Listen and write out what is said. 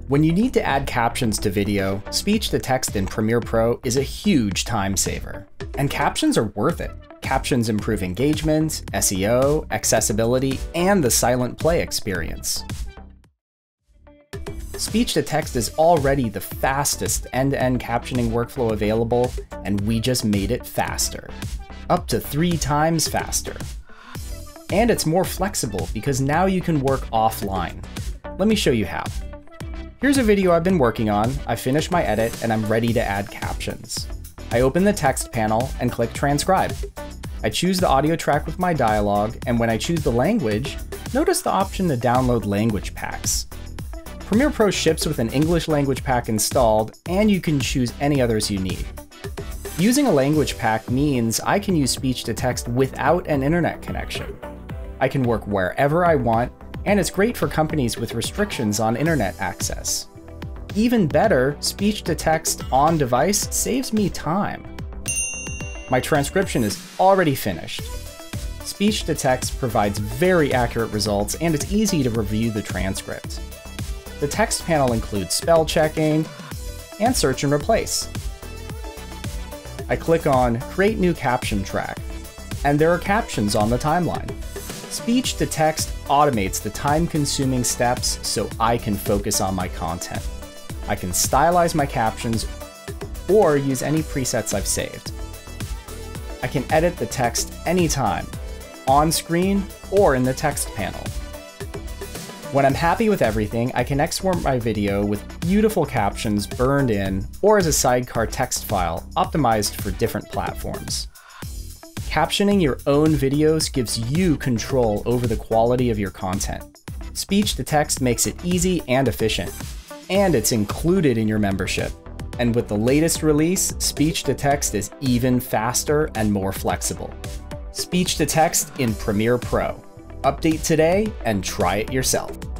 When you need to add captions to video, speech-to-text in Premiere Pro is a huge time saver. And captions are worth it. Captions improve engagement, SEO, accessibility, and the silent play experience. Speech-to-text is already the fastest end-to-end captioning workflow available, and we just made it faster. Up to 3 times faster. And it's more flexible because now you can work offline. Let me show you how. Here's a video I've been working on, I finished my edit, and I'm ready to add captions. I open the text panel and click Transcribe. I choose the audio track with my dialogue, and when I choose the language, notice the option to download language packs. Premiere Pro ships with an English language pack installed, and you can choose any others you need. Using a language pack means I can use speech-to-text without an internet connection. I can work wherever I want, and it's great for companies with restrictions on internet access. Even better, speech-to-text on device saves me time. My transcription is already finished. Speech-to-text provides very accurate results, and it's easy to review the transcript. The text panel includes spell checking and search and replace. I click on Create New Caption Track, and there are captions on the timeline. Speech-to-text automates the time-consuming steps so I can focus on my content. I can stylize my captions or use any presets I've saved. I can edit the text anytime, on screen or in the text panel. When I'm happy with everything, I can export my video with beautiful captions burned in or as a sidecar text file optimized for different platforms. Captioning your own videos gives you control over the quality of your content. Speech-to-text makes it easy and efficient, and it's included in your membership. And with the latest release, speech-to-text is even faster and more flexible. Speech-to-text in Premiere Pro. Update today and try it yourself.